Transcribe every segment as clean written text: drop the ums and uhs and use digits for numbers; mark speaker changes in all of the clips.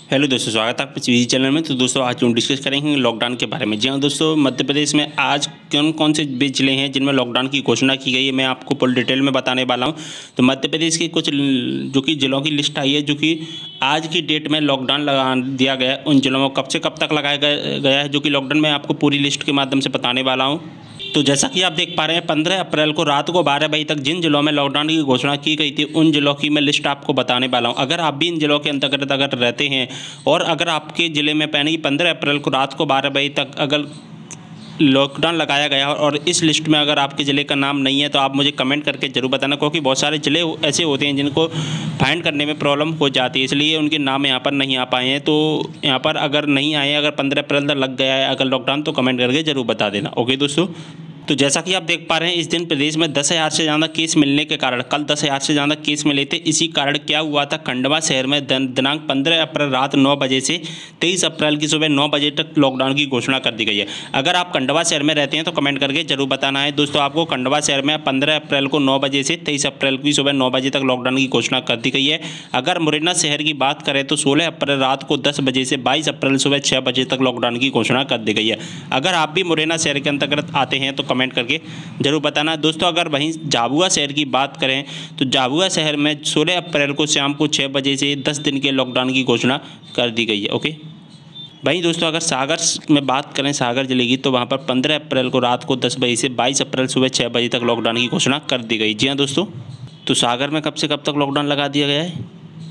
Speaker 1: Hello दोस्तों, स्वागत है आपके इस चैनल में। तो दोस्तों आज हम डिस्कस करेंगे लॉकडाउन के बारे में। जी हाँ दोस्तों, मध्य प्रदेश में आज कौन कौन से जिले हैं जिनमें लॉकडाउन की घोषणा की गई है, मैं आपको पूरी डिटेल में बताने वाला हूँ। तो मध्य प्रदेश के कुछ जो कि जिलों की लिस्ट आई है जो कि आज की डेट में लॉकडाउन लगा दिया गया है। उन जिलों में कब से कब तक लगाया गया है जो कि लॉकडाउन में आपको पूरी लिस्ट के माध्यम से बताने वाला हूँ। तो जैसा कि आप देख पा रहे हैं, 15 अप्रैल को रात को 12 बजे तक जिन जिलों में लॉकडाउन की घोषणा की गई थी उन जिलों की मैं लिस्ट आपको बताने वाला हूं। अगर आप भी इन जिलों के अंतर्गत अगर रहते हैं और अगर आपके ज़िले में पहले ही 15 अप्रैल को रात को 12 बजे तक अगर लॉकडाउन लगाया गया और इस लिस्ट में अगर आपके ज़िले का नाम नहीं है तो आप मुझे कमेंट करके ज़रूर बताना, क्योंकि बहुत सारे ज़िले ऐसे होते हैं जिनको फाइंड करने में प्रॉब्लम हो जाती है, इसलिए उनके नाम यहाँ पर नहीं आ पाए हैं। तो यहाँ पर अगर नहीं आए, अगर 15 अप्रैल तक लग गया है अगर लॉकडाउन, तो कमेंट करके ज़रूर बता देना। ओके दोस्तों, तो जैसा कि आप देख पा रहे हैं, इस दिन प्रदेश में 10,000 से ज़्यादा केस मिलने के कारण, कल 10,000 से ज़्यादा केस मिले थे। इसी कारण क्या हुआ था, खंडवा शहर में दिनांक 15 अप्रैल रात 9 बजे से 23 अप्रैल की सुबह 9 बजे तक लॉकडाउन की घोषणा कर दी गई है। अगर आप खंडवा शहर में रहते हैं तो कमेंट करके जरूर बताना है दोस्तों। आपको खंडवा शहर में 15 अप्रैल को 9 बजे से 23 अप्रैल की सुबह 9 बजे तक लॉकडाउन की घोषणा कर दी गई है। अगर मुरैना शहर की बात करें तो 16 अप्रैल रात को 10 बजे से 22 अप्रैल सुबह 6 बजे तक लॉकडाउन की घोषणा कर दी गई है। अगर आप भी मुरैना शहर के अंतर्गत आते हैं तो कमेंट करके जरूर बताना दोस्तों। अगर वहीं झाबुआ शहर की बात करें तो झाबुआ शहर में 16 अप्रैल को शाम को 6 बजे से 10 दिन के लॉकडाउन की घोषणा कर दी गई है। ओके भाई दोस्तों, अगर सागर में बात करें सागर जिले की, तो वहाँ पर 15 अप्रैल को रात को 10 बजे से 22 अप्रैल सुबह 6 बजे तक लॉकडाउन की घोषणा कर दी गई। जी हाँ दोस्तों, तो सागर में कब से कब तक लॉकडाउन लगा दिया गया है,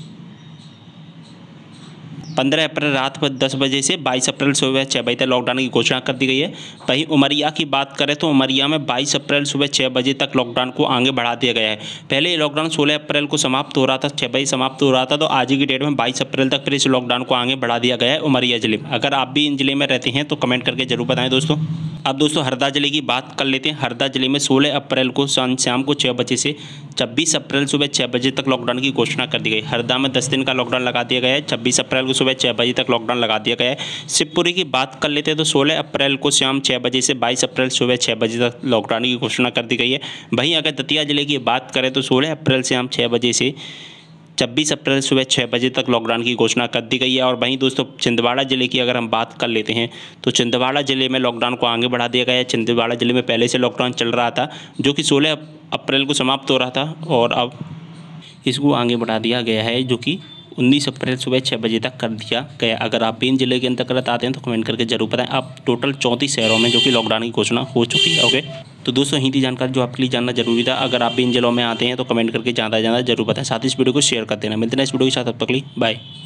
Speaker 1: 15 अप्रैल रात को 10 बजे से 22 अप्रैल सुबह 6 बजे तक लॉकडाउन की घोषणा कर दी गई है। वहीं उमरिया की बात करें तो उमरिया में 22 अप्रैल सुबह 6 बजे तक लॉकडाउन को आगे बढ़ा दिया गया है। पहले ये लॉकडाउन 16 अप्रैल को समाप्त हो रहा था, 6 बजे समाप्त हो रहा था, तो आज की डेट में 22 अप्रैल तक फिर इस लॉकडाउन को आगे बढ़ा दिया गया है उमरिया जिले में। अगर आप भी इन जिले में रहते हैं तो कमेंट करके जरूर बताएं दोस्तों। अब दोस्तों हरदा जिले की बात कर लेते हैं। हरदा जिले में 16 अप्रैल को शाम को 6 बजे से 26 अप्रैल सुबह 6 बजे तक लॉकडाउन की घोषणा कर दी गई। हरदा में 10 दिन का लॉकडाउन लगा दिया गया है। 26 अप्रैल को सुबह 6 बजे तक लॉकडाउन लगा दिया गया है। शिवपुरी की बात कर लेते हैं तो 16 अप्रैल को शाम 6 बजे से 22 अप्रैल सुबह 6 बजे तक लॉकडाउन की घोषणा कर दी गई है। वहीं अगर दतिया जिले की बात करें तो 16 अप्रैल शाम 6 बजे से 26 अप्रैल सुबह 6 बजे तक लॉकडाउन की घोषणा कर दी गई है। और वहीं दोस्तों छिंदवाड़ा जिले की अगर हम बात कर लेते हैं तो छिंदवाड़ा जिले में लॉकडाउन को आगे बढ़ा दिया गया है। छिंदवाड़ा जिले में पहले से लॉकडाउन चल रहा था जो कि 16 अप्रैल को समाप्त हो रहा था और अब इसको आगे बढ़ा दिया गया है जो कि 19 अप्रैल सुबह 6 बजे तक कर दिया गया। अगर आप इन जिले के अंतर्गत आते हैं तो कमेंट करके जरूर बताएं। अब टोटल 34 शहरों में जो कि लॉकडाउन की घोषणा हो चुकी है। ओके, तो दोस्तों यही थी जानकारी जो आपके लिए जानना जरूरी था। अगर आप भी इन जिलों में आते हैं तो कमेंट करके ज़्यादा जरूर बताएं, साथ ही इस वीडियो को शेयर कर देना। मिलते हैं इस वीडियो के साथ, तब तक के लिए बाय।